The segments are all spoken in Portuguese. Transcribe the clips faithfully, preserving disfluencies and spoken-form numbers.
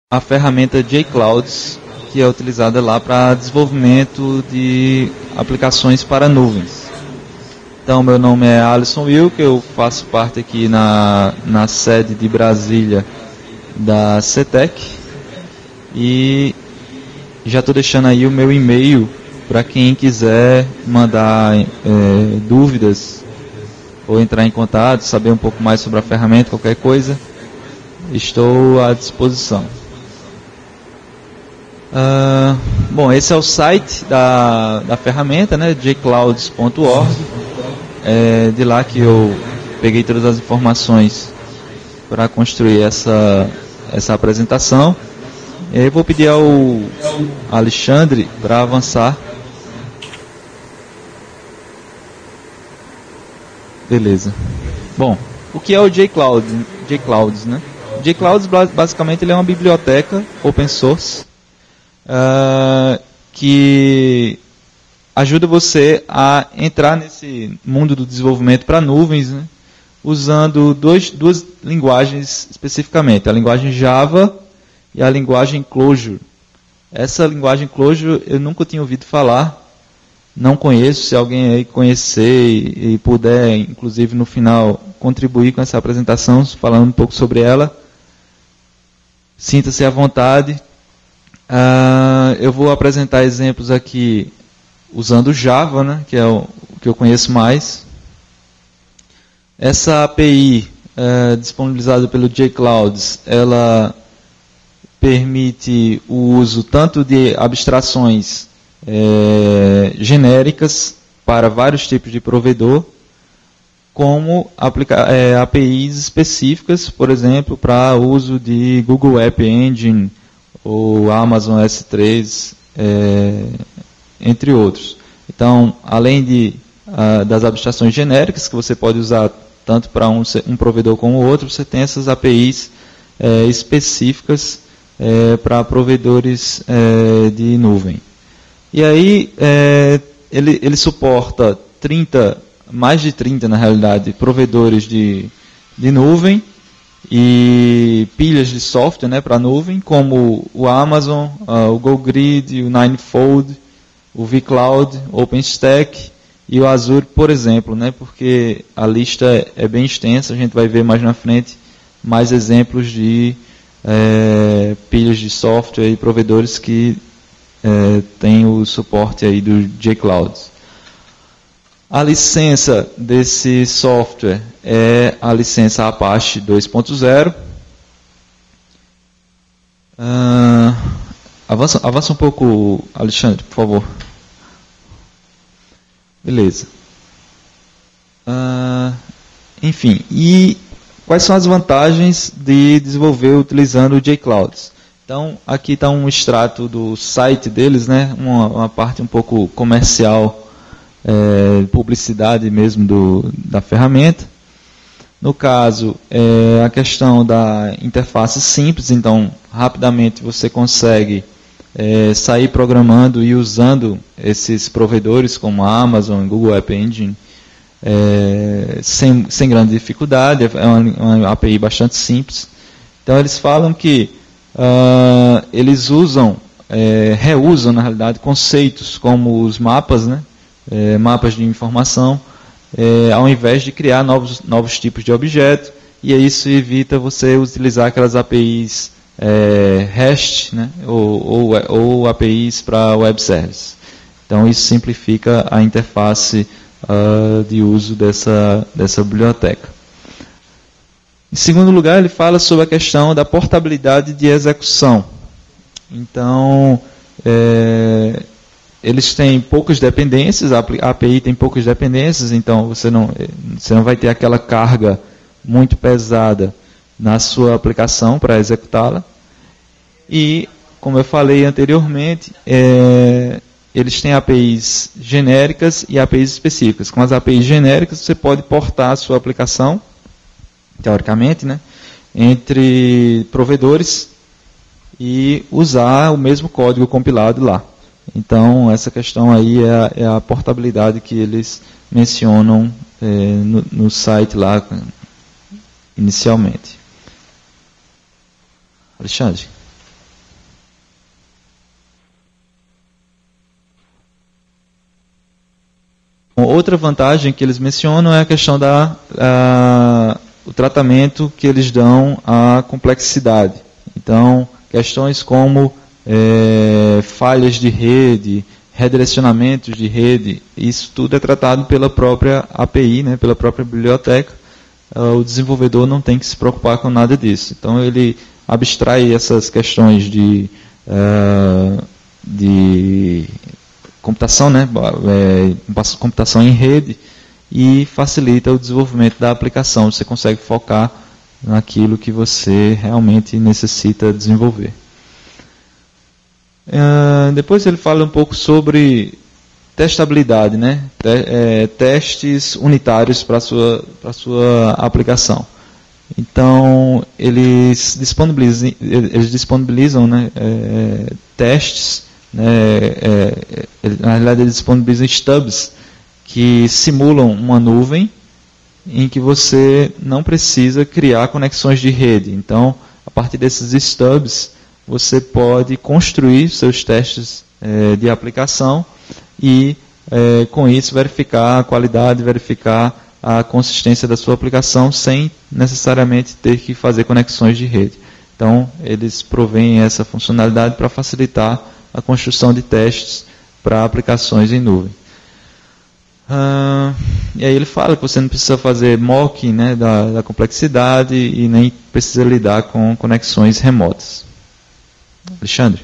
a ferramenta jClouds, que é utilizada lá para desenvolvimento de aplicações para nuvens. Então, meu nome é Alisson Wilk, eu faço parte aqui na, na sede de Brasília da CETEC e já estou deixando aí o meu e-mail para quem quiser mandar é, dúvidas ou entrar em contato, saber um pouco mais sobre a ferramenta, qualquer coisa, estou à disposição. Uh, bom, esse é o site da, da ferramenta, né, jclouds ponto org. É de lá que eu peguei todas as informações para construir essa, essa apresentação. E aí vou pedir ao Alexandre para avançar. Beleza. Bom, o que é o jCloud, jClouds, né? O jClouds basicamente ele é uma biblioteca open source uh, que ajuda você a entrar nesse mundo do desenvolvimento para nuvens, né, usando dois, duas linguagens especificamente, a linguagem Java e a linguagem Clojure. Essa linguagem Clojure eu nunca tinha ouvido falar, não conheço. Se alguém aí conhecer e, e puder, inclusive no final, contribuir com essa apresentação, falando um pouco sobre ela, sinta-se à vontade. Uh, eu vou apresentar exemplos aqui usando Java, né, que é o, o que eu conheço mais. Essa A P I é, disponibilizada pelo jClouds, ela permite o uso tanto de abstrações é, genéricas para vários tipos de provedor, como aplica, é, A P Is específicas, por exemplo, para uso de Google App Engine ou Amazon S três, é, entre outros. Então, além de, uh, das abstrações genéricas, que você pode usar tanto para um, um provedor como o outro, você tem essas A P Is é, específicas é, para provedores é, de nuvem. E aí, é, ele, ele suporta trinta, mais de trinta, na realidade, provedores de, de nuvem e pilhas de software, né, para nuvem, como o Amazon, uh, o GoGrid, o Ninefold, o vCloud, OpenStack e o Azure, por exemplo, né, porque a lista é bem extensa, a gente vai ver mais na frente mais exemplos de é, pilhas de software e provedores que é, têm o suporte aí do jClouds. A licença desse software é a licença Apache dois ponto zero. Uh, avança, avança um pouco, Alexandre, por favor. Beleza. Uh, enfim, e quais são as vantagens de desenvolver utilizando o jClouds? Então, aqui está um extrato do site deles, né? Uma, uma parte um pouco comercial, é, publicidade mesmo do, da ferramenta. No caso, é a questão da interface simples, então rapidamente você consegue é, sair programando e usando esses provedores como a Amazon, Google App Engine, é, sem, sem grande dificuldade, é uma, uma A P I bastante simples. Então eles falam que uh, eles usam, é, reusam na realidade conceitos como os mapas, né, é, mapas de informação, É, ao invés de criar novos, novos tipos de objeto, e isso evita você utilizar aquelas A P Is é, REST, né, ou, ou, ou A P Is para web service. Então isso simplifica a interface uh, de uso dessa, dessa biblioteca. Em segundo lugar, ele fala sobre a questão da portabilidade de execução. Então, é, eles têm poucas dependências, a A P I tem poucas dependências, então você não, você não vai ter aquela carga muito pesada na sua aplicação para executá-la. E, como eu falei anteriormente, é, eles têm A P Is genéricas e A P Is específicas. Com as A P Is genéricas, você pode portar a sua aplicação, teoricamente, né, entre provedores e usar o mesmo código compilado lá. Então, essa questão aí é a, é a portabilidade que eles mencionam é, no, no site lá, inicialmente. Alexandre. Outra vantagem que eles mencionam é a questão da a, o tratamento que eles dão à complexidade. Então, questões como é, falhas de rede, redirecionamentos de rede, isso tudo é tratado pela própria A P I, né, pela própria biblioteca. Uh, o desenvolvedor não tem que se preocupar com nada disso. Então, ele abstrai essas questões de, uh, de computação, né, é, computação em rede, e facilita o desenvolvimento da aplicação. Você consegue focar naquilo que você realmente necessita desenvolver. Uh, depois ele fala um pouco sobre testabilidade, né? Te, é, testes unitários para a sua, para a sua aplicação. Então, eles disponibilizam, eles disponibilizam né, é, testes, né, é, na realidade eles disponibilizam stubs que simulam uma nuvem em que você não precisa criar conexões de rede. Então, a partir desses stubs, você pode construir seus testes é, de aplicação e, é, com isso, verificar a qualidade, verificar a consistência da sua aplicação sem necessariamente ter que fazer conexões de rede. Então, eles provêm essa funcionalidade para facilitar a construção de testes para aplicações em nuvem. Ah, e aí ele fala que você não precisa fazer mocking, né, da, da complexidade e nem precisa lidar com conexões remotas. Alexandre?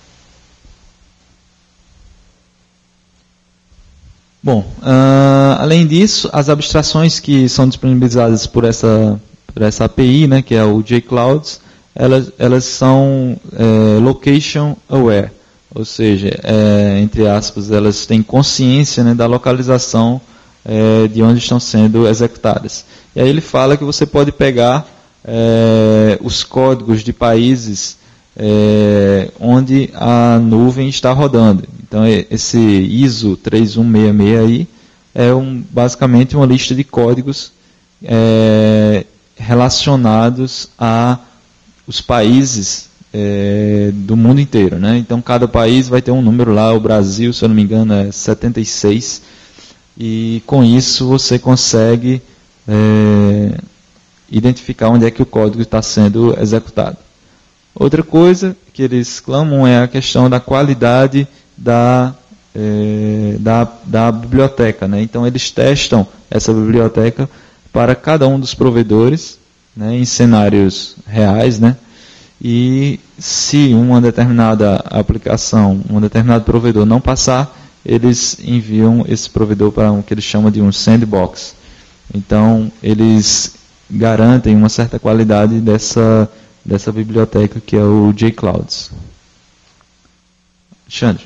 Bom, uh, além disso, as abstrações que são disponibilizadas por essa, por essa A P I, né, que é o jClouds, elas, elas são é, location aware, ou seja, é, entre aspas, elas têm consciência, né, da localização é, de onde estão sendo executadas. E aí ele fala que você pode pegar é, os códigos de países É, onde a nuvem está rodando. Então, esse I S O três um seis seis aí é um, basicamente uma lista de códigos é, relacionados a os países é, do mundo inteiro, né? Então, cada país vai ter um número lá. O Brasil, se eu não me engano, é setenta e seis. E com isso você consegue é, identificar onde é que o código está sendo executado. Outra coisa que eles clamam é a questão da qualidade da, é, da, da biblioteca, né? Então, eles testam essa biblioteca para cada um dos provedores, né, em cenários reais, né? E se uma determinada aplicação, um determinado provedor não passar, eles enviam esse provedor para o que eles chamam de um sandbox. Então, eles garantem uma certa qualidade dessa dessa biblioteca que é o jClouds. Alexandre.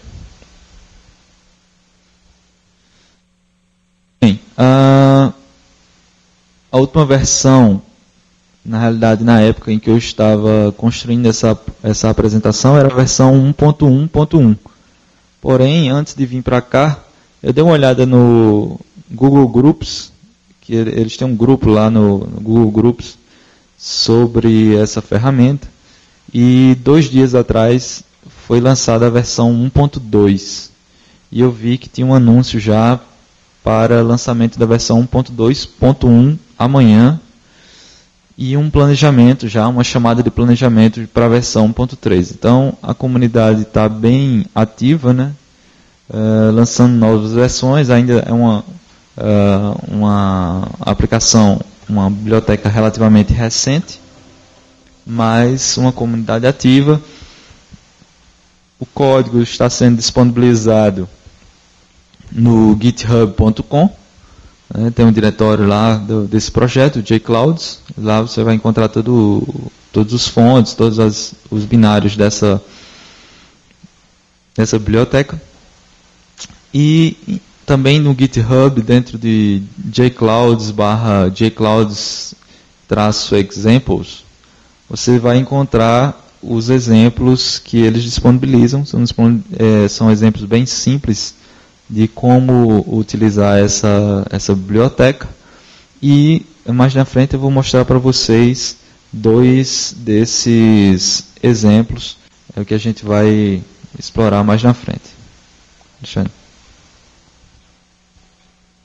Bem, a, a última versão, na realidade, na época em que eu estava construindo essa, essa apresentação, era a versão um ponto um ponto um. Porém, antes de vir para cá, eu dei uma olhada no Google Groups, que eles têm um grupo lá no, no Google Groups, sobre essa ferramenta, e dois dias atrás foi lançada a versão um ponto dois, e eu vi que tinha um anúncio já para lançamento da versão um ponto dois ponto um amanhã, e um planejamento já, uma chamada de planejamento para a versão um ponto três. Então a comunidade está bem ativa, né? Uh, lançando novas versões. Ainda é uma, uh, uma aplicação, uma biblioteca relativamente recente, mas uma comunidade ativa. O código está sendo disponibilizado no github ponto com, né, tem um diretório lá do, desse projeto, o jClouds. Lá você vai encontrar todo, todos os fontes, todos as, os binários dessa, dessa biblioteca. E também no GitHub, dentro de jClouds barra jClouds traço examples, você vai encontrar os exemplos que eles disponibilizam. São, é, são exemplos bem simples de como utilizar essa, essa biblioteca. E mais na frente eu vou mostrar para vocês dois desses exemplos, é o que a gente vai explorar mais na frente. Alexandre.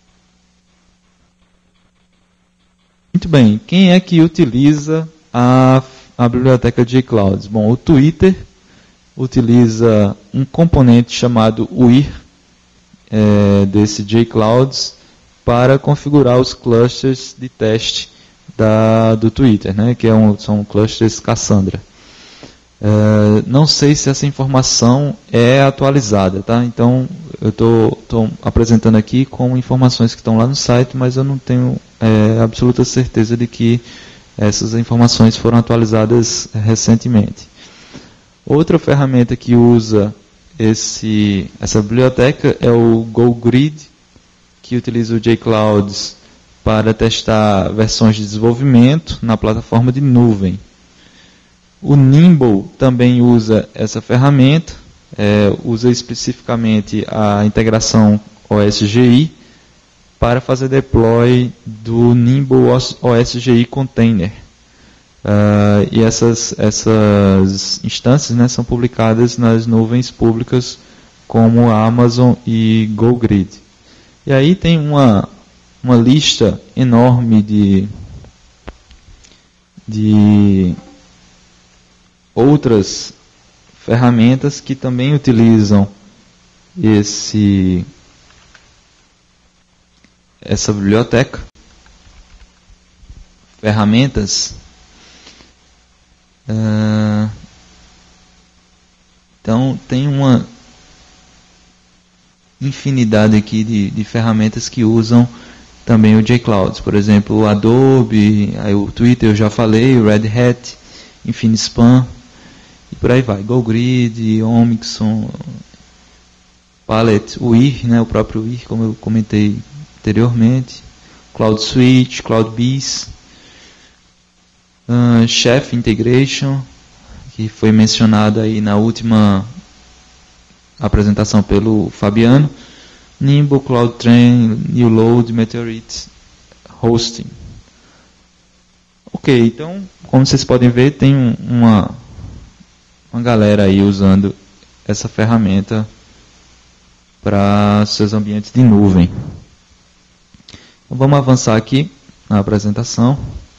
bem, quem é que utiliza a, a biblioteca jClouds? Bom, o Twitter utiliza um componente chamado U I R, é, desse jClouds, para configurar os clusters de teste da, do Twitter, né, que é um, são clusters Cassandra. É, não sei se essa informação é atualizada, tá? Então, eu estou apresentando aqui com informações que estão lá no site, mas eu não tenho é, absoluta certeza de que essas informações foram atualizadas recentemente. Outra ferramenta que usa esse, essa biblioteca é o GoGrid, que utiliza o jClouds para testar versões de desenvolvimento na plataforma de nuvem. O Nimble também usa essa ferramenta, é, usa especificamente a integração O S G I para fazer deploy do Nimble O S G I Container. Uh, e essas, essas instâncias, né, são publicadas nas nuvens públicas como Amazon e GoGrid. E aí tem uma, uma lista enorme de, de outras ferramentas que também utilizam esse, essa biblioteca. Ferramentas. Uh, então, tem uma infinidade aqui de, de ferramentas que usam também o jClouds. Por exemplo, o Adobe, aí o Twitter eu já falei, o Red Hat, Infinispam, e por aí vai. GoGrid, Omixon, Palette, o I R, né, o próprio I R, como eu comentei anteriormente, Cloud Switch, CloudBees, uh, Chef Integration, que foi mencionado aí na última apresentação pelo Fabiano, Nimble, CloudTrain, NewLoad, Meteorite, Hosting. Ok, então, como vocês podem ver, tem uma, uma galera aí usando essa ferramenta para seus ambientes de nuvem. Então, vamos avançar aqui na apresentação.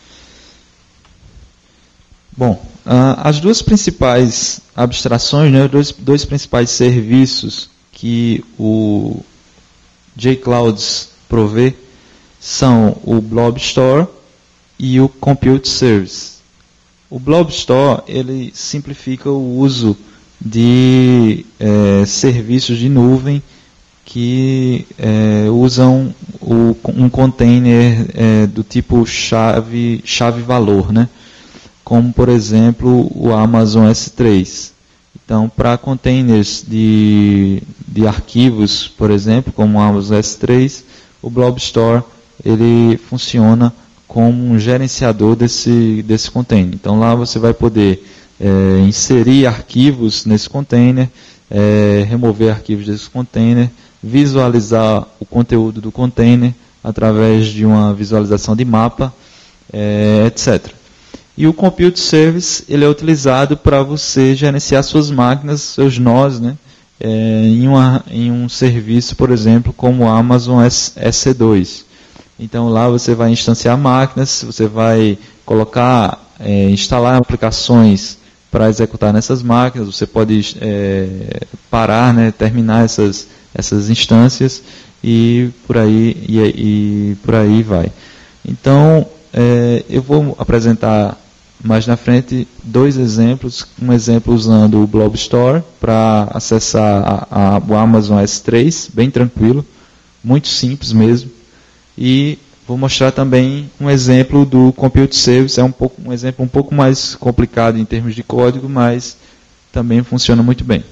Bom, uh, as duas principais abstrações, né, os dois, dois principais serviços que o jClouds provê são o Blob Store e o Compute Service. O Blob Store, ele simplifica o uso de é, serviços de nuvem que é, usam o, um container é, do tipo chave, chave valor, né? Como, por exemplo, o Amazon S três. Então, para containers de, de arquivos, por exemplo, como o Amazon S três, o Blob Store ele funciona como um gerenciador desse, desse container. Então, lá você vai poder é, inserir arquivos nesse container, é, remover arquivos desse container, visualizar o conteúdo do container através de uma visualização de mapa, é, etcétera. E o Compute Service ele é utilizado para você gerenciar suas máquinas, seus nós, né, é, em, uma, em um serviço, por exemplo, como o Amazon S C dois. Então lá você vai instanciar máquinas, você vai colocar, é, instalar aplicações para executar nessas máquinas, você pode é, parar, né, terminar essas, essas instâncias e por aí, e, e por aí vai. Então, é, eu vou apresentar mais na frente dois exemplos. Um exemplo usando o Blob Store para acessar a, a, o Amazon S três, bem tranquilo, muito simples mesmo. E vou mostrar também um exemplo do Compute Service, é um, pouco, um exemplo um pouco mais complicado em termos de código, mas também funciona muito bem.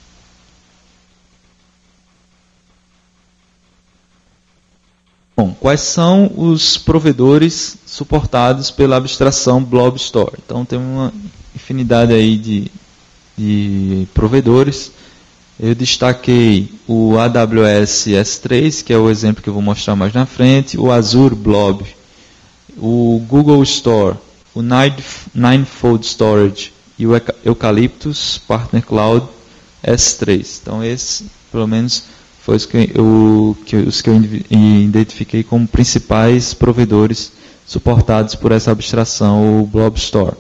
Bom, quais são os provedores suportados pela abstração Blob Store? Então, tem uma infinidade aí de, de provedores. Eu destaquei o A W S S três, que é o exemplo que eu vou mostrar mais na frente, o Azure Blob, o Google Store, o Ninefold Storage e o Eucalyptus Partner Cloud S três. Então, esse, pelo menos, foi os que eu, que, os que eu identifiquei como principais provedores suportados por essa abstração, o Blob Store.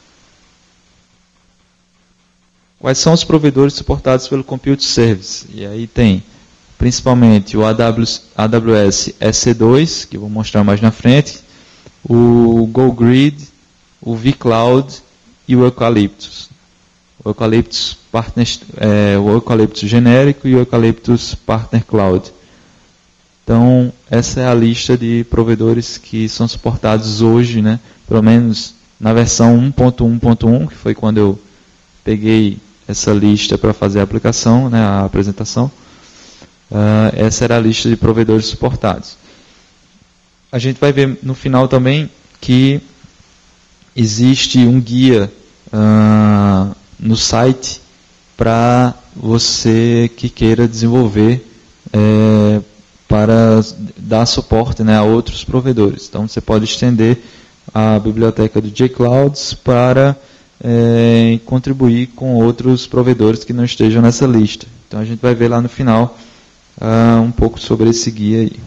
Quais são os provedores suportados pelo Compute Service? E aí tem principalmente o A W S E C dois, que eu vou mostrar mais na frente, o GoGrid, o vCloud e o Eucalyptus. O Eucalyptus, Partner, é, o Eucalyptus genérico e o Eucalyptus Partner Cloud. Então, essa é a lista de provedores que são suportados hoje, né? Pelo menos na versão um ponto um ponto um, que foi quando eu peguei essa lista para fazer a aplicação, né, a apresentação. Uh, essa era a lista de provedores suportados. A gente vai ver no final também que existe um guia uh, no site para você que queira desenvolver é, para dar suporte, né, a outros provedores. Então você pode estender a biblioteca do jClouds para é, contribuir com outros provedores que não estejam nessa lista. Então a gente vai ver lá no final Uh, um pouco sobre esse guia aí.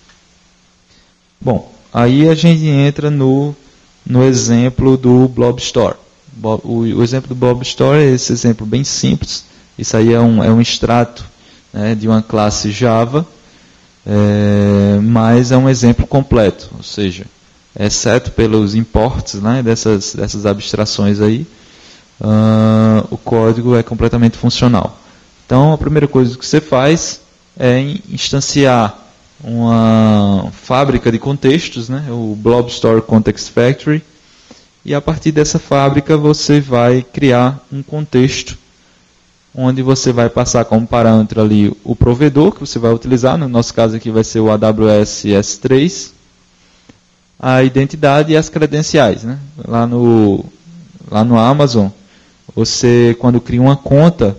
Bom, aí a gente entra no, no exemplo do Blob Store. O, o exemplo do Blob Store é esse exemplo bem simples. Isso aí é um, é um extrato, né, de uma classe Java, é, mas é um exemplo completo, ou seja, exceto pelos imports, né, dessas, dessas abstrações aí, uh, o código é completamente funcional. Então a primeira coisa que você faz é instanciar uma fábrica de contextos, né, o Blob Store Context Factory, e a partir dessa fábrica você vai criar um contexto onde você vai passar como parâmetro ali o provedor que você vai utilizar, no nosso caso aqui vai ser o A W S E C três, a identidade e as credenciais, né? Lá no, lá no Amazon, você quando cria uma conta,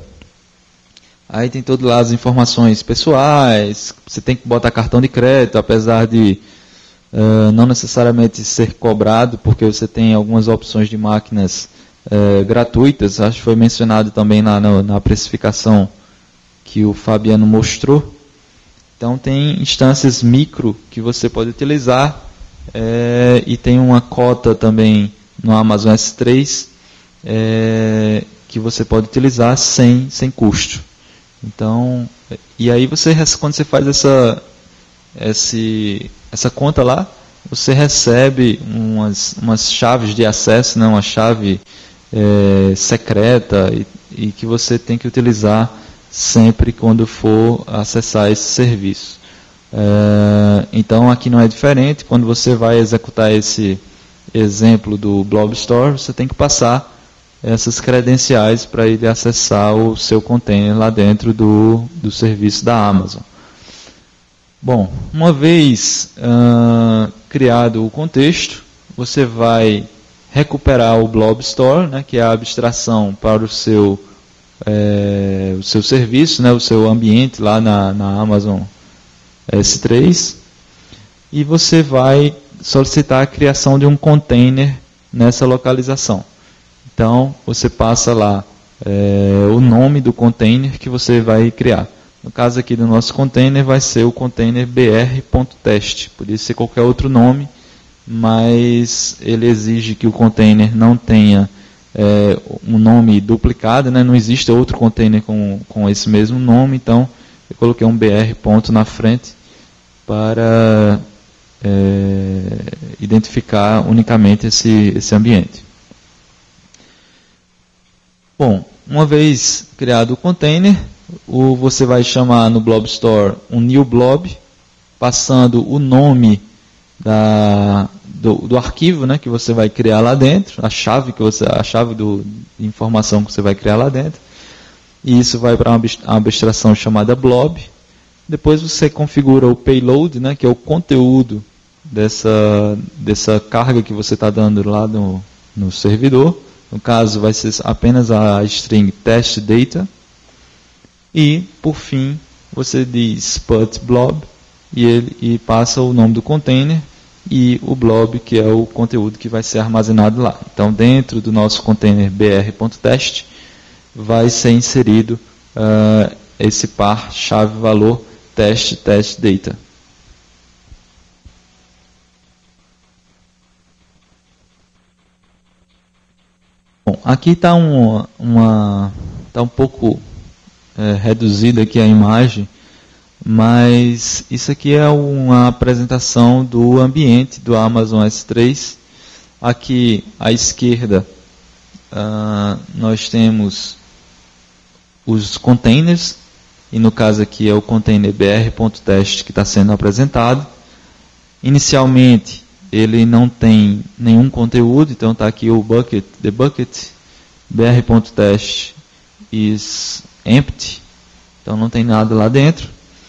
aí tem todas lá as informações pessoais, você tem que botar cartão de crédito, apesar de uh, não necessariamente ser cobrado, porque você tem algumas opções de máquinas uh, gratuitas, acho que foi mencionado também na, na, na precificação que o Fabiano mostrou. Então tem instâncias micro que você pode utilizar, é, e tem uma cota também no Amazon S três é, que você pode utilizar sem, sem custo. Então, e aí você, quando você faz essa, esse, essa conta lá, você recebe umas, umas chaves de acesso, né, uma chave é, secreta e, e que você tem que utilizar sempre quando for acessar esse serviço. É, então aqui não é diferente, quando você vai executar esse exemplo do Blob Store, você tem que passar essas credenciais para ele acessar o seu container lá dentro do, do serviço da Amazon. Bom, uma vez uh, criado o contexto, você vai recuperar o Blob Store, né, que é a abstração para o seu, é, o seu serviço, né, o seu ambiente lá na, na Amazon S três, e você vai solicitar a criação de um container nessa localização. Então, você passa lá é, o nome do container que você vai criar. No caso aqui do nosso container, vai ser o container br.test. Podia ser qualquer outro nome, mas ele exige que o container não tenha é, um nome duplicado, né? Não existe outro container com, com esse mesmo nome, então eu coloquei um br ponto na frente para é, identificar unicamente esse, esse ambiente. Bom, uma vez criado o container, o, você vai chamar no Blob Store um new blob, passando o nome da, do, do arquivo, né, que você vai criar lá dentro, a chave, que você, a chave do, de informação que você vai criar lá dentro. E isso vai para uma abstração chamada blob. Depois você configura o payload, né, que é o conteúdo dessa, dessa carga que você está dando lá no, no servidor. No caso, vai ser apenas a string test data. E, por fim, você diz put blob e, ele, e passa o nome do container e o blob, que é o conteúdo que vai ser armazenado lá. Então, dentro do nosso container br.test, vai ser inserido uh, esse par chave-valor test test data. Bom, aqui está um, uma, tá um pouco é, reduzida aqui a imagem, mas isso aqui é uma apresentação do ambiente do Amazon S três. Aqui à esquerda uh, nós temos os containers, e no caso aqui é o container br.test que está sendo apresentado. Inicialmente ele não tem nenhum conteúdo, então está aqui o bucket, the bucket, br.test is empty, então não tem nada lá dentro.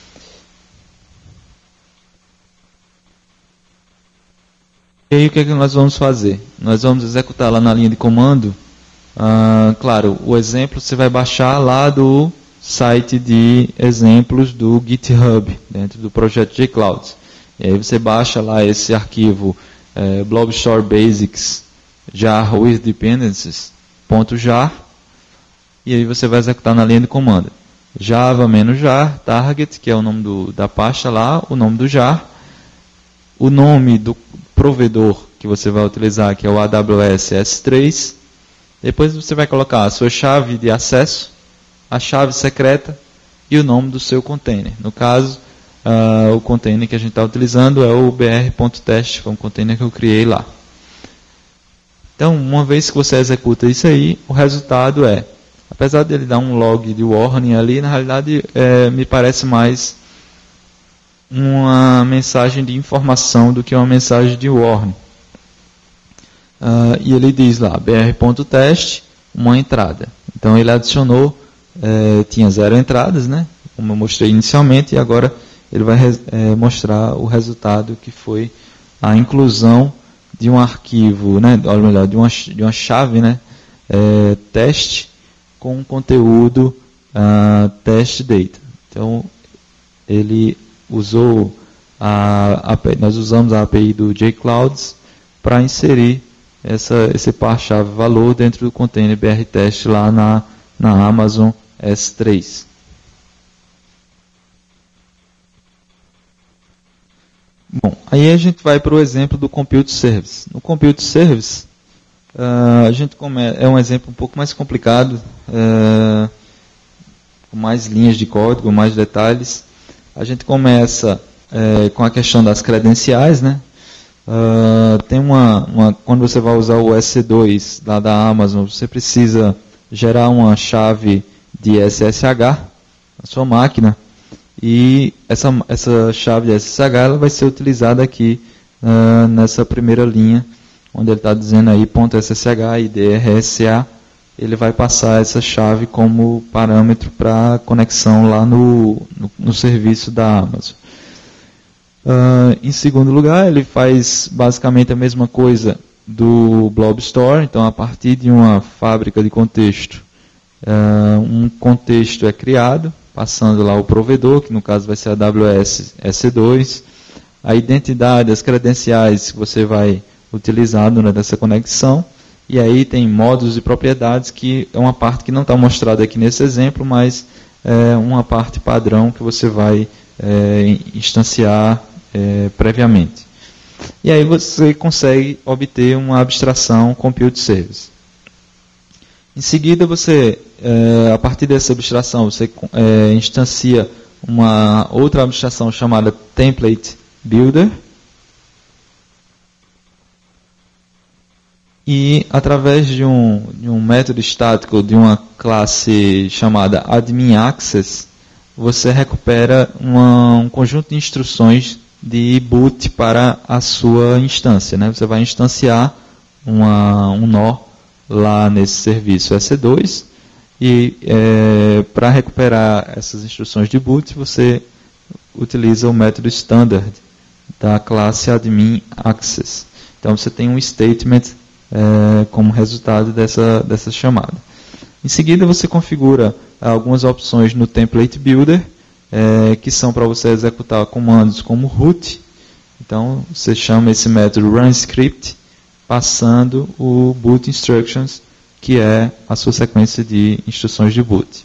E aí o que é que nós vamos fazer? Nós vamos executar lá na linha de comando. Ah, claro, o exemplo você vai baixar lá do site de exemplos do GitHub, dentro do projeto jClouds. E aí você baixa lá esse arquivo é, blobstore basics jar with dependencies .jar, e aí você vai executar na linha de comando java-jar target, que é o nome do, da pasta lá, o nome do jar, o nome do provedor que você vai utilizar, que é o A W S S três. Depois você vai colocar a sua chave de acesso, a chave secreta e o nome do seu container. No caso, uh, o container que a gente está utilizando é o br.test, foi um container que eu criei lá. Então, uma vez que você executa isso aí, o resultado é, apesar dele dar um log de warning ali, na realidade é, me parece mais uma mensagem de informação do que uma mensagem de warning. Uh, e ele diz lá, br.test, uma entrada. Então ele adicionou, eh, tinha zero entradas, né? Como eu mostrei inicialmente, e agora ele vai eh, mostrar o resultado, que foi a inclusão de um arquivo, né? Ou melhor, de uma, de uma chave, né? Eh, teste com conteúdo uh, test data. Então ele usou a, a nós usamos a A P I do jClouds para inserir essa, esse par-chave valor dentro do container br-test lá na, na Amazon S três. Bom, aí a gente vai para o exemplo do Compute Service. No Compute Service, uh, a gente come, é um exemplo um pouco mais complicado, uh, com mais linhas de código, mais detalhes. A gente começa uh, com a questão das credenciais, né? Uh, tem uma, uma, quando você vai usar o S dois lá da Amazon, você precisa gerar uma chave de S S H na sua máquina, e essa, essa chave de S S H ela vai ser utilizada aqui uh, nessa primeira linha, onde ele está dizendo aí .ssh e D R S A, ele vai passar essa chave como parâmetro para conexão lá no, no, no serviço da Amazon. Uh, em segundo lugar, ele faz basicamente a mesma coisa do Blob Store. Então, a partir de uma fábrica de contexto, uh, um contexto é criado, passando lá o provedor, que no caso vai ser a A W S S dois, a identidade, as credenciais que você vai utilizar durante essa conexão, e aí tem módulos e propriedades, que é uma parte que não está mostrada aqui nesse exemplo, mas é uma parte padrão que você vai é, instanciar É, previamente. E aí você consegue obter uma abstração Compute Service. Em seguida, você, é, a partir dessa abstração, você é, instancia uma outra abstração chamada Template Builder. E através de um, de um método estático de uma classe chamada Admin Access, você recupera uma, um conjunto de instruções de boot para a sua instância, né? Você vai instanciar uma, um nó lá nesse serviço S dois, e é, para recuperar essas instruções de boot, você utiliza o método standard da classe admin access. Então você tem um statement é, como resultado dessa, dessa chamada. Em seguida você configura algumas opções no template builder, É, que são para você executar comandos como root. Então, você chama esse método runScript, passando o boot instructions, que é a sua sequência de instruções de boot.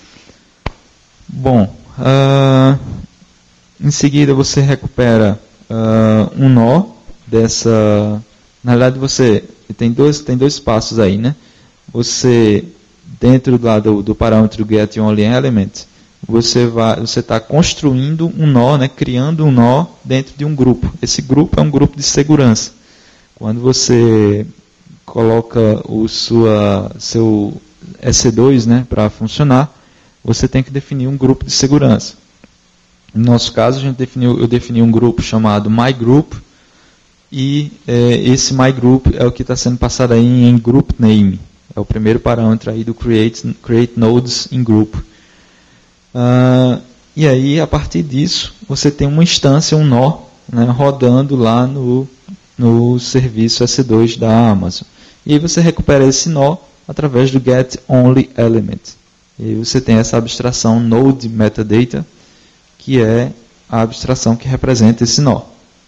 Bom, uh, em seguida você recupera uh, um nó dessa... Na verdade, você tem dois, tem dois passos aí, né? você, dentro lá do, do parâmetro getOnlyElement, você vai, você está construindo um nó, né, criando um nó dentro de um grupo. Esse grupo é um grupo de segurança. Quando você coloca o sua, seu E C dois, né, para funcionar, você tem que definir um grupo de segurança. No nosso caso, a gente definiu, eu defini um grupo chamado MyGroup, e é, esse MyGroup é o que está sendo passado aí em Group Name. É o primeiro parâmetro aí do Create, create Nodes in Group. Uh, e aí, a partir disso, você tem uma instância, um nó, né, rodando lá no, no serviço E C dois da Amazon. E aí você recupera esse nó através do getOnlyElement. E aí você tem essa abstração Node Metadata, que é a abstração que representa esse nó.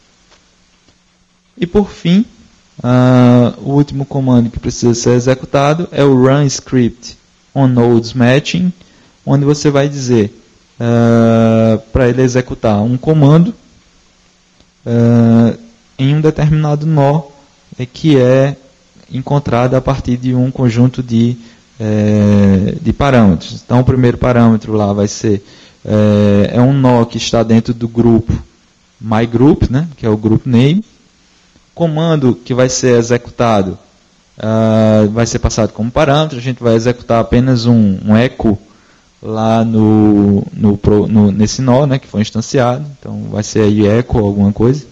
E por fim, uh, o último comando que precisa ser executado é o run script on nodes matching, onde você vai dizer uh, para ele executar um comando uh, em um determinado nó é, que é encontrado a partir de um conjunto de, é, de parâmetros. Então, o primeiro parâmetro lá vai ser é, é um nó que está dentro do grupo MyGroup, né, que é o group name. Comando que vai ser executado uh, vai ser passado como parâmetro. A gente vai executar apenas um, um echo lá no, no, no, nesse nó, né, que foi instanciado. Então, vai ser aí echo alguma coisa.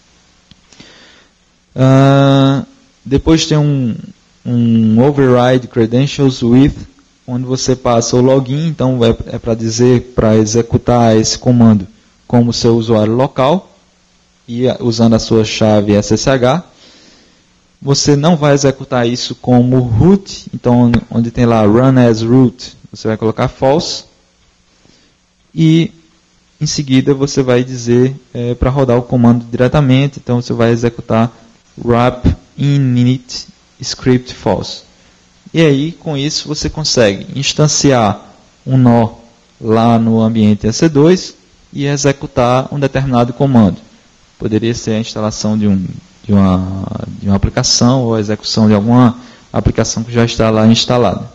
Uh, depois tem um, um override credentials with, onde você passa o login. Então, é, é para dizer, para executar esse comando como seu usuário local, e usando a sua chave S S H. Você não vai executar isso como root, então onde tem lá run as root, você vai colocar false. E em seguida você vai dizer é, para rodar o comando diretamente, então você vai executar wrap init script false. E aí, com isso, você consegue instanciar um nó lá no ambiente E C dois e executar um determinado comando. Poderia ser a instalação de, um, de, uma, de uma aplicação ou a execução de alguma aplicação que já está lá instalada.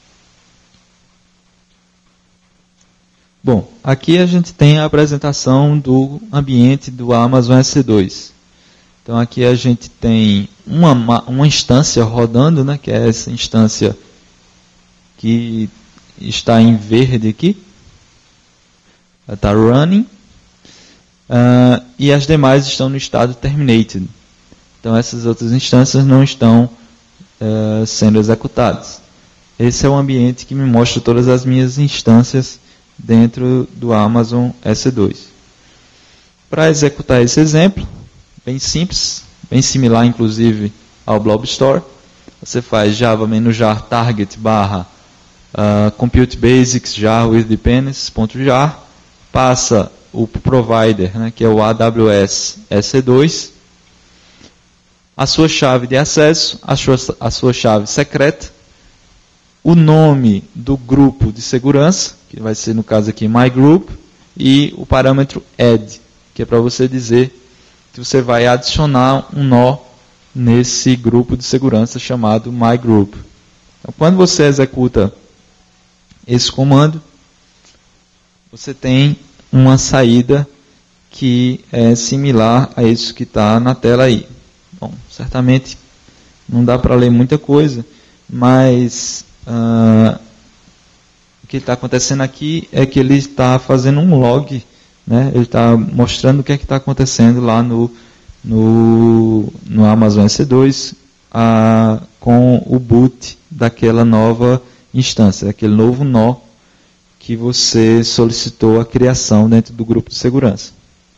Bom, aqui a gente tem a apresentação do ambiente do Amazon E C dois. Então aqui a gente tem uma, uma instância rodando, né, que é essa instância que está em verde aqui. Ela está running. Uh, e as demais estão no estado terminated. Então essas outras instâncias não estão uh, sendo executadas. Esse é o ambiente que me mostra todas as minhas instâncias dentro do Amazon E C dois. Para executar esse exemplo, bem simples, bem similar inclusive ao Blob Store, você faz java-jar target barra uh, compute basics jar with dependencies.jar, passa o provider, né, que é o A W S E C dois, a sua chave de acesso, a sua, a sua chave secreta, o nome do grupo de segurança, que vai ser no caso aqui MyGroup, e o parâmetro add, que é para você dizer que você vai adicionar um nó nesse grupo de segurança chamado MyGroup. Então, quando você executa esse comando, você tem uma saída que é similar a isso que está na tela aí. Bom, certamente não dá para ler muita coisa, mas uh, o que está acontecendo aqui é que ele está fazendo um log, né? Ele está mostrando o que é que está acontecendo lá no, no, no Amazon E C dois uh, com o boot daquela nova instância, daquele novo nó que você solicitou a criação dentro do grupo de segurança.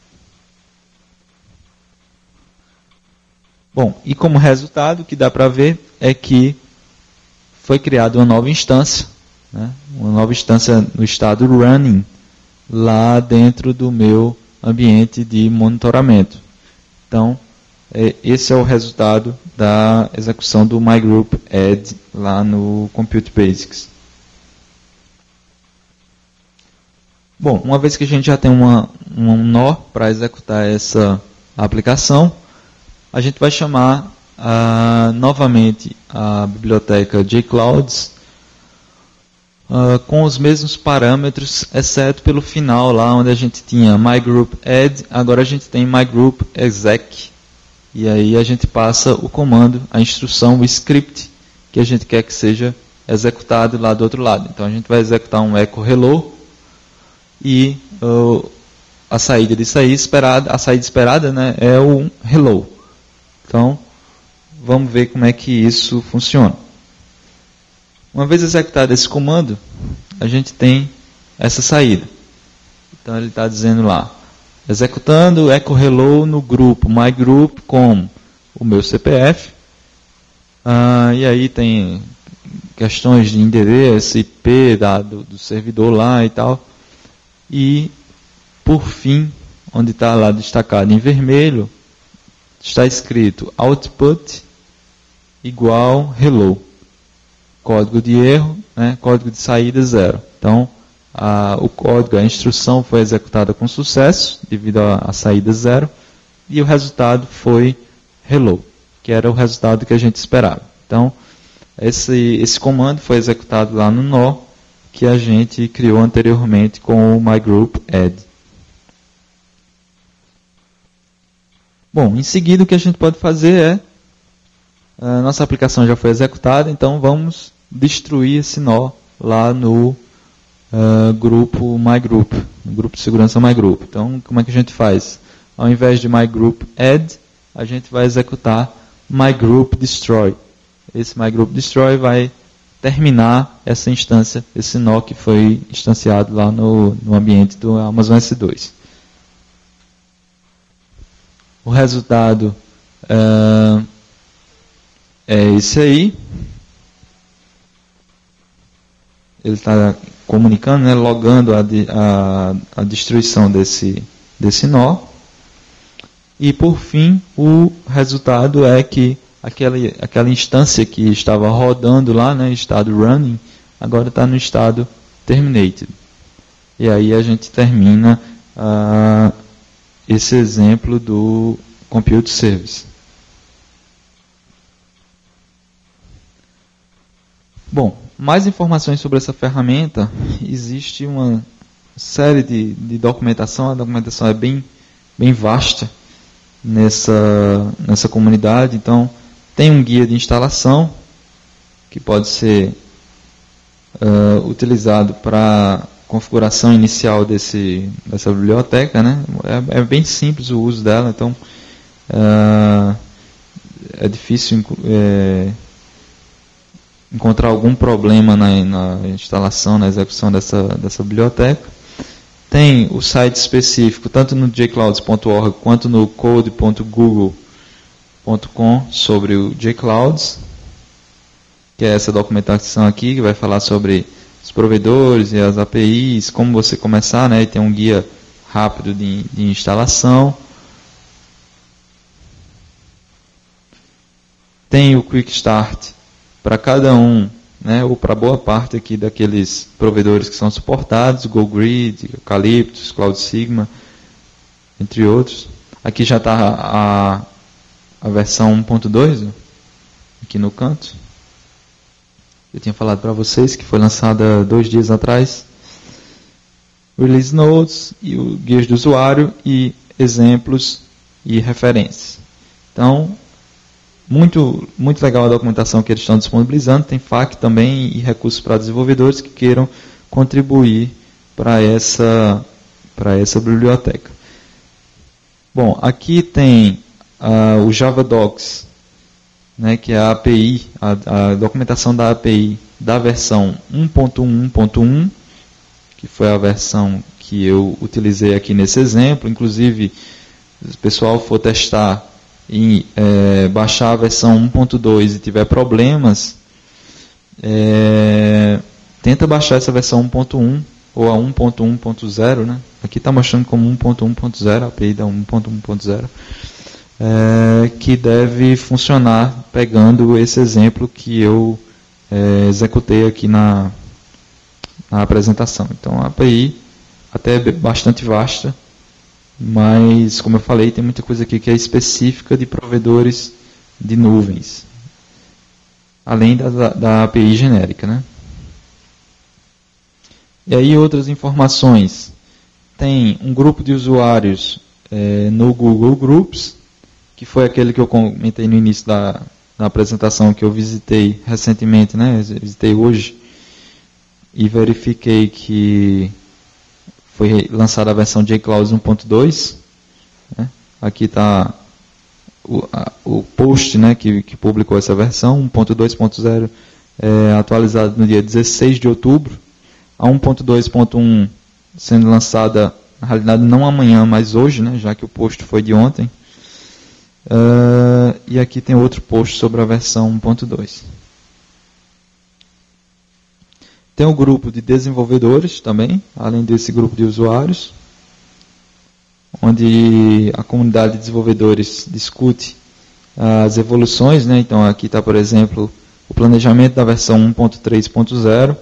Bom, e como resultado, o que dá para ver é que foi criada uma nova instância, né, uma nova instância no estado running, lá dentro do meu ambiente de monitoramento. Então, é, esse é o resultado da execução do MyGroup add lá no Compute Basics. Bom, uma vez que a gente já tem uma, um nó para executar essa aplicação, a gente vai chamar uh, novamente a biblioteca jclouds uh, com os mesmos parâmetros, exceto pelo final lá onde a gente tinha myGroupAdd, agora a gente tem myGroupExec, e aí a gente passa o comando, a instrução, o script que a gente quer que seja executado lá do outro lado. Então a gente vai executar um echo hello e uh, a saída disso aí esperada, a saída esperada, né, é o hello. Então vamos ver como é que isso funciona. Uma vez executado esse comando, a gente tem essa saída. Então ele está dizendo lá, executando echo hello no grupo mygroup com o meu C P F. Ah, e aí tem questões de endereço, I P da, do, do servidor lá e tal. E, por fim, onde está lá destacado em vermelho, está escrito output igual hello. Código de erro, né, código de saída zero. Então, a, o código, a instrução foi executada com sucesso, devido à saída zero, e o resultado foi hello, que era o resultado que a gente esperava. Então, esse, esse comando foi executado lá no nó, que a gente criou anteriormente com o myGroupAdd. Bom, em seguida o que a gente pode fazer é, a nossa aplicação já foi executada, então vamos destruir esse nó lá no uh, grupo mygroup, no grupo de segurança mygroup. Então, como é que a gente faz? Ao invés de myGroupAdd, a gente vai executar myGroupDestroy. Esse myGroupDestroy vai terminar essa instância, esse nó que foi instanciado lá no, no ambiente do Amazon S dois. O resultado uh, é esse aí. Ele está comunicando, né, logando a, a, a destruição desse, desse nó. E, por fim, o resultado é que aquela, aquela instância que estava rodando lá, né, estado running, agora está no estado terminated. E aí a gente termina uh, esse exemplo do Compute Service. Bom, mais informações sobre essa ferramenta, existe uma série de, de documentação, a documentação é bem, bem vasta nessa, nessa comunidade, então tem um guia de instalação que pode ser uh, utilizado para configuração inicial desse, dessa biblioteca, né? É, é bem simples o uso dela, então uh, é difícil é, encontrar algum problema na, na instalação, na execução dessa, dessa biblioteca. Tem o site específico, tanto no jclouds ponto org quanto no code ponto google ponto com, sobre o jclouds, que é essa documentação aqui, que vai falar sobre os provedores e as A P Is, como você começar, né, e tem um guia rápido de, de instalação. Tem o Quick Start para cada um, né, ou para boa parte aqui daqueles provedores que são suportados, GoGrid, Eucalyptus, Cloud Sigma, entre outros. Aqui já está a, a versão um ponto dois, aqui no canto. Eu tinha falado para vocês que foi lançada dois dias atrás. Release Notes, e o guias do usuário, e exemplos e referências. Então, Muito, muito legal a documentação que eles estão disponibilizando. Tem F A Q também e recursos para desenvolvedores que queiram contribuir para essa, para essa biblioteca. Bom, aqui tem uh, o JavaDocs, né, que é a A P I, a, a documentação da A P I da versão um ponto um ponto um, que foi a versão que eu utilizei aqui nesse exemplo. Inclusive, se o pessoal for testar e é, baixar a versão um ponto dois e tiver problemas, é, tenta baixar essa versão um ponto um ou a um ponto um ponto zero, né? Aqui está mostrando como um ponto um ponto zero, a API da um ponto um ponto zero, é, que deve funcionar pegando esse exemplo que eu é, executei aqui na, na apresentação. Então a API até é bastante vasta, mas, como eu falei, tem muita coisa aqui que é específica de provedores de nuvens, além da, da A P I genérica, né? E aí outras informações. Tem um grupo de usuários é, no Google Groups, que foi aquele que eu comentei no início da, da apresentação, que eu visitei recentemente, né? Visitei hoje e verifiquei que foi lançada a versão jClouds um ponto dois. Né? Aqui está o, o post, né, que, que publicou essa versão, um ponto dois ponto zero, é, atualizado no dia dezesseis de outubro. A um ponto dois ponto um sendo lançada, na realidade não amanhã, mas hoje, né, já que o post foi de ontem. Uh, e aqui tem outro post sobre a versão um ponto dois. Tem o grupo de desenvolvedores também, além desse grupo de usuários, onde a comunidade de desenvolvedores discute as evoluções, né? Então aqui está, por exemplo, o planejamento da versão um ponto três ponto zero.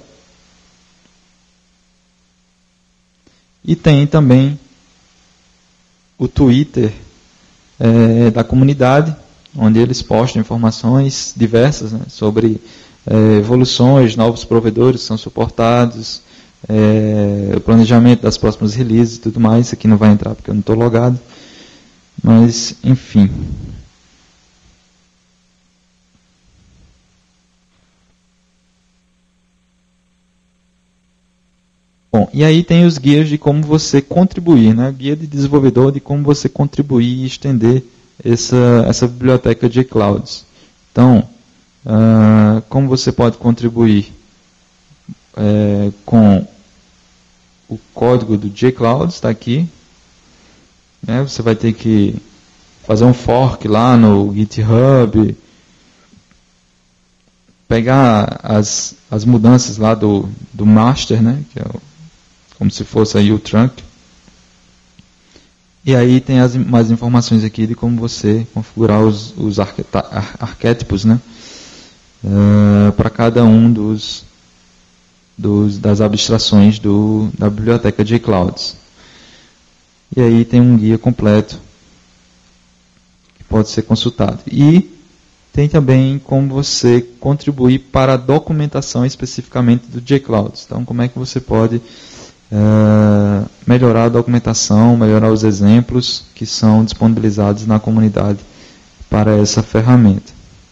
E tem também o Twitter é, da comunidade, onde eles postam informações diversas, né, sobre é, evoluções, novos provedores que são suportados, é, o planejamento das próximas releases e tudo mais. Isso aqui não vai entrar porque eu não estou logado. Mas, enfim. Bom, e aí tem os guias de como você contribuir, né? Guia de desenvolvedor de como você contribuir e estender essa, essa biblioteca de jClouds. Então, uh, como você pode contribuir é, com o código do jClouds, está aqui. Né? Você vai ter que fazer um fork lá no GitHub, pegar as, as mudanças lá do, do master, né? Que é o, como se fosse aí o trunk. E aí tem as, mais informações aqui de como você configurar os, os arquétipos, né? Uh, para cada um dos, dos, das abstrações do, da biblioteca jClouds. E aí tem um guia completo que pode ser consultado. E tem também como você contribuir para a documentação especificamente do jClouds. Então, como é que você pode uh, melhorar a documentação, melhorar os exemplos que são disponibilizados na comunidade para essa ferramenta.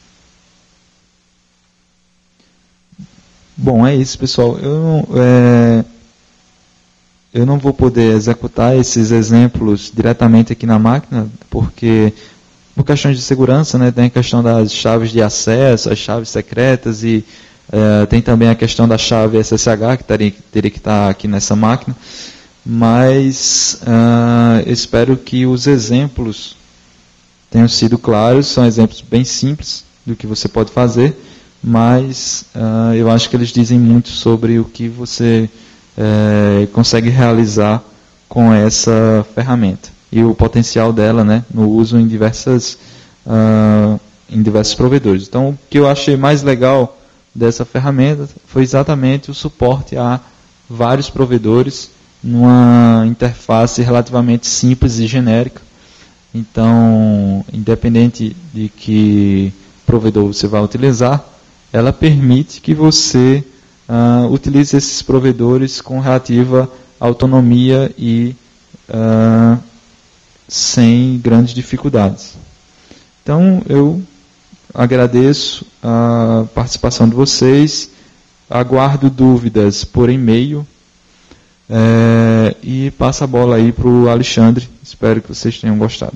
Bom, é isso, pessoal. Eu, é, eu não vou poder executar esses exemplos diretamente aqui na máquina, porque por questões de segurança, né, tem a questão das chaves de acesso, as chaves secretas, e é, tem também a questão da chave S S H, que teria, teria que estar aqui nessa máquina. Mas uh, eu espero que os exemplos tenham sido claros. São exemplos bem simples do que você pode fazer, mas uh, eu acho que eles dizem muito sobre o que você uh, consegue realizar com essa ferramenta e o potencial dela, né, no uso em, diversas, uh, em diversos provedores. Então, o que eu achei mais legal dessa ferramenta foi exatamente o suporte a vários provedores numa interface relativamente simples e genérica. Então, independente de que provedor você vai utilizar, ela permite que você uh, utilize esses provedores com relativa autonomia e uh, sem grandes dificuldades. Então, eu agradeço a participação de vocês, aguardo dúvidas por e-mail, é, e passo a bola aí para o Alexandre. Espero que vocês tenham gostado.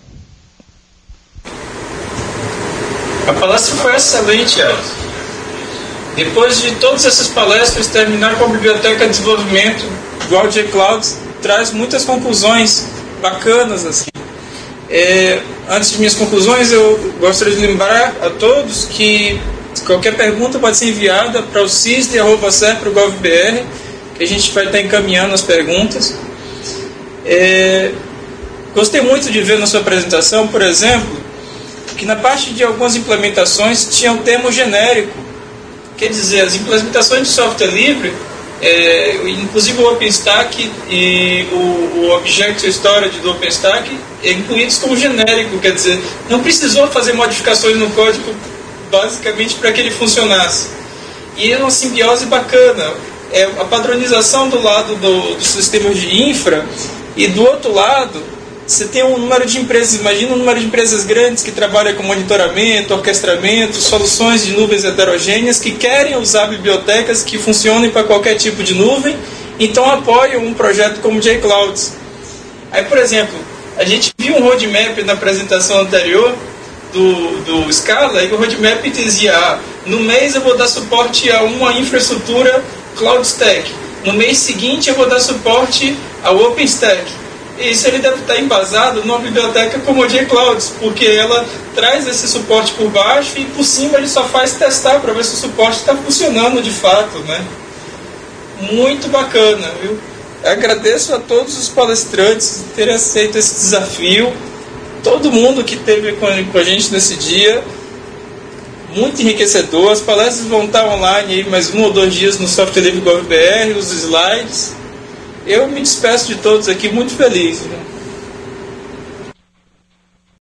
A palestra foi excelente, Alex. Depois de todas essas palestras, terminar com a biblioteca de desenvolvimento igual jClouds traz muitas conclusões bacanas, assim. É, antes de minhas conclusões, eu gostaria de lembrar a todos que qualquer pergunta pode ser enviada para o cisde arroba serpro ponto gov ponto br, que a gente vai estar encaminhando as perguntas. É, gostei muito de ver na sua apresentação, por exemplo, que na parte de algumas implementações tinha um termo genérico. Quer dizer, as implementações de software livre, É, inclusive o OpenStack e o, o Object Storage do OpenStack é incluídos como genérico, quer dizer, não precisou fazer modificações no código basicamente para que ele funcionasse. E é uma simbiose bacana. É a padronização do lado do, dos sistemas de infra, e do outro lado você tem um número de empresas. Imagina um número de empresas grandes que trabalham com monitoramento, orquestramento, soluções de nuvens heterogêneas, que querem usar bibliotecas que funcionem para qualquer tipo de nuvem, então apoiam um projeto como jClouds. Aí, por exemplo, a gente viu um roadmap na apresentação anterior do, do Scala, e o roadmap dizia, ah, no mês eu vou dar suporte a uma infraestrutura Cloud Stack, no mês seguinte eu vou dar suporte ao OpenStack. Isso ele deve estar embasado numa biblioteca como a jClouds, porque ela traz esse suporte por baixo e por cima ele só faz testar para ver se o suporte está funcionando de fato, né? Muito bacana, viu? Agradeço a todos os palestrantes terem aceito esse desafio, todo mundo que esteve com a gente nesse dia, muito enriquecedor. As palestras vão estar online aí mais um ou dois dias no Software Livre Gov B R, os slides. Eu me despeço de todos aqui muito feliz, né?